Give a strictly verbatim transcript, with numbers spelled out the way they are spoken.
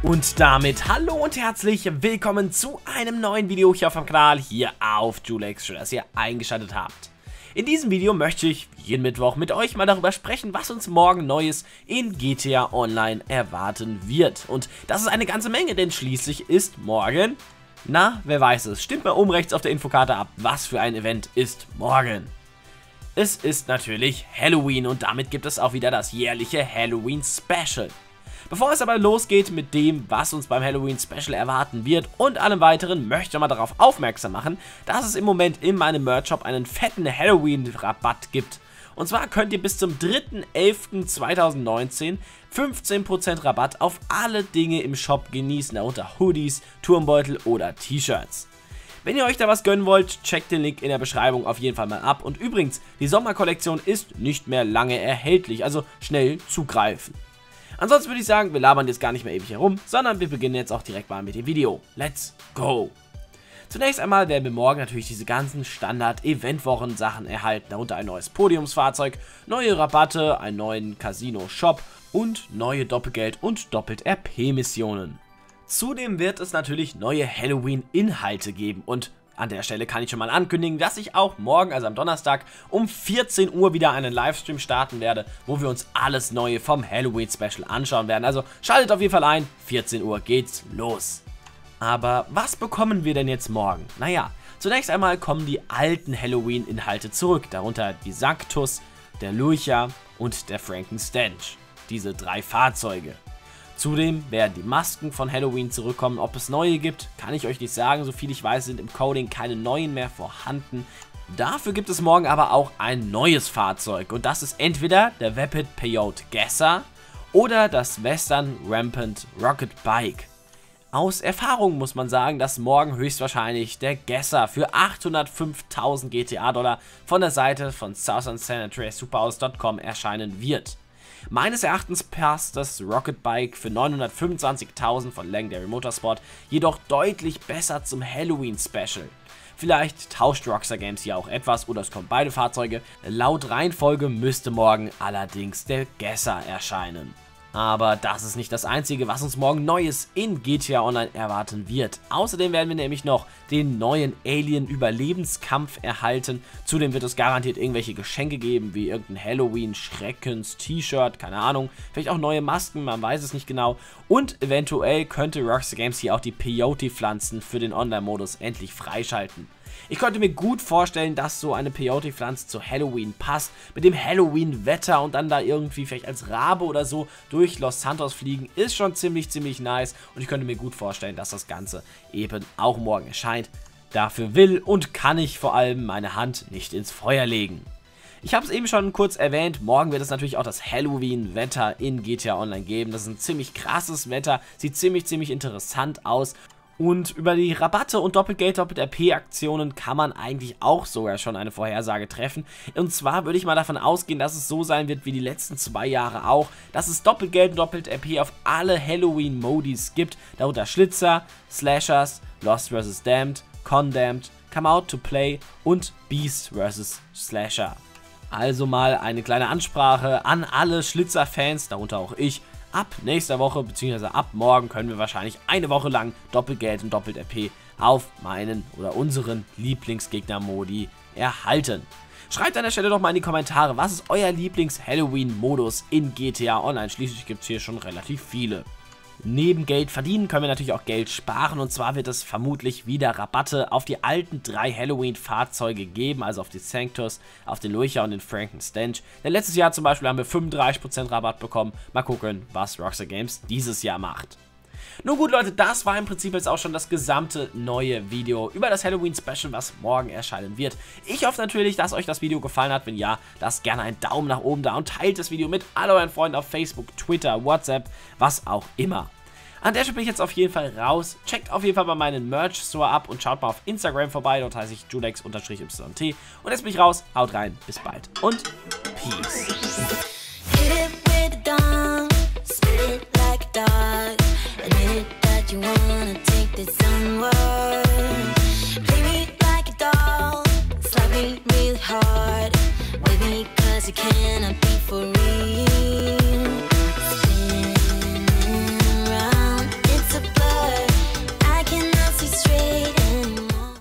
Und damit hallo und herzlich willkommen zu einem neuen Video hier auf dem Kanal, hier auf Julex. Schön, dass ihr eingeschaltet habt. In diesem Video möchte ich jeden Mittwoch mit euch mal darüber sprechen, was uns morgen Neues in G T A Online erwarten wird. Und das ist eine ganze Menge, denn schließlich ist morgen, na, wer weiß es, stimmt mal oben rechts auf der Infokarte ab, was für ein Event ist morgen. Es ist natürlich Halloween und damit gibt es auch wieder das jährliche Halloween Special. Bevor es aber losgeht mit dem, was uns beim Halloween Special erwarten wird und allem weiteren, möchte ich mal darauf aufmerksam machen, dass es im Moment in meinem Merch-Shop einen fetten Halloween-Rabatt gibt. Und zwar könnt ihr bis zum dritten elften zweitausendneunzehn fünfzehn Prozent Rabatt auf alle Dinge im Shop genießen, darunter Hoodies, Turmbeutel oder T-Shirts. Wenn ihr euch da was gönnen wollt, checkt den Link in der Beschreibung auf jeden Fall mal ab. Und übrigens, die Sommerkollektion ist nicht mehr lange erhältlich, also schnell zugreifen. Ansonsten würde ich sagen, wir labern jetzt gar nicht mehr ewig herum, sondern wir beginnen jetzt auch direkt mal mit dem Video. Let's go! Zunächst einmal werden wir morgen natürlich diese ganzen Standard-Eventwochen-Sachen erhalten, darunter ein neues Podiumsfahrzeug, neue Rabatte, einen neuen Casino-Shop und neue Doppelgeld- und Doppelt-R P-Missionen. Zudem wird es natürlich neue Halloween-Inhalte geben und an der Stelle kann ich schon mal ankündigen, dass ich auch morgen, also am Donnerstag, um vierzehn Uhr wieder einen Livestream starten werde, wo wir uns alles Neue vom Halloween-Special anschauen werden. Also schaltet auf jeden Fall ein, vierzehn Uhr geht's los. Aber was bekommen wir denn jetzt morgen? Naja, zunächst einmal kommen die alten Halloween-Inhalte zurück, darunter die Sanctus, der Lurcher und der Frankenstench. Diese drei Fahrzeuge. Zudem werden die Masken von Halloween zurückkommen. Ob es neue gibt, kann ich euch nicht sagen. Soviel ich weiß, sind im Coding keine neuen mehr vorhanden. Dafür gibt es morgen aber auch ein neues Fahrzeug. Und das ist entweder der Vapid Peyote Gasser oder das Western Rampant Rocket Bike. Aus Erfahrung muss man sagen, dass morgen höchstwahrscheinlich der Gasser für achthundertfünftausend G T A-Dollar von der Seite von Southern San Andreas Superhouse Punkt com erscheinen wird. Meines Erachtens passt das Rocket Bike für neunhundertfünfundzwanzigtausend von Legendary Motorsport jedoch deutlich besser zum Halloween Special. Vielleicht tauscht Rockstar Games hier auch etwas oder es kommen beide Fahrzeuge. Laut Reihenfolge müsste morgen allerdings der Gasser erscheinen. Aber das ist nicht das Einzige, was uns morgen Neues in G T A Online erwarten wird. Außerdem werden wir nämlich noch den neuen Alien-Überlebenskampf erhalten. Zudem wird es garantiert irgendwelche Geschenke geben, wie irgendein Halloween-Schreckens-T-Shirt, keine Ahnung. Vielleicht auch neue Masken, man weiß es nicht genau. Und eventuell könnte Rockstar Games hier auch die Peyote-Pflanzen für den Online-Modus endlich freischalten. Ich könnte mir gut vorstellen, dass so eine Peyote-Pflanze zu Halloween passt, mit dem Halloween-Wetter und dann da irgendwie vielleicht als Rabe oder so durch Los Santos fliegen, ist schon ziemlich, ziemlich nice und ich könnte mir gut vorstellen, dass das Ganze eben auch morgen erscheint. Dafür will und kann ich vor allem meine Hand nicht ins Feuer legen. Ich habe es eben schon kurz erwähnt, morgen wird es natürlich auch das Halloween-Wetter in G T A Online geben. Das ist ein ziemlich krasses Wetter, sieht ziemlich, ziemlich interessant aus. Und über die Rabatte und Doppelgeld, Doppelt-R P-Aktionen kann man eigentlich auch sogar schon eine Vorhersage treffen. Und zwar würde ich mal davon ausgehen, dass es so sein wird wie die letzten zwei Jahre auch, dass es Doppelgeld und Doppelt-R P auf alle Halloween-Modis gibt, darunter Schlitzer, Slashers, Lost versus. Damned, Condemned, Come Out to Play und Beast versus. Slasher. Also mal eine kleine Ansprache an alle Schlitzer-Fans, darunter auch ich. Ab nächster Woche bzw. ab morgen können wir wahrscheinlich eine Woche lang Doppelgeld und Doppelt-R P auf meinen oder unseren Lieblingsgegner-Modi erhalten. Schreibt an der Stelle doch mal in die Kommentare, was ist euer Lieblings-Halloween-Modus in G T A Online? Schließlich gibt es hier schon relativ viele. Neben Geld verdienen können wir natürlich auch Geld sparen und zwar wird es vermutlich wieder Rabatte auf die alten drei Halloween-Fahrzeuge geben, also auf die Sanctus, auf den Lurcher und den Frankenstench. Denn letztes Jahr zum Beispiel haben wir fünfunddreißig Prozent Rabatt bekommen. Mal gucken, was Rockstar Games dieses Jahr macht. Nun gut Leute, das war im Prinzip jetzt auch schon das gesamte neue Video über das Halloween Special, was morgen erscheinen wird. Ich hoffe natürlich, dass euch das Video gefallen hat. Wenn ja, lasst gerne einen Daumen nach oben da und teilt das Video mit all euren Freunden auf Facebook, Twitter, WhatsApp, was auch immer. An der Stelle bin ich jetzt auf jeden Fall raus. Checkt auf jeden Fall bei meinen Merch-Store ab und schaut mal auf Instagram vorbei. Dort heiße ich Julex Y T. Und jetzt bin ich raus. Haut rein. Bis bald. Und Peace. You wanna take this onward. Play me like a doll, slap me real hard. With me cause you cannot be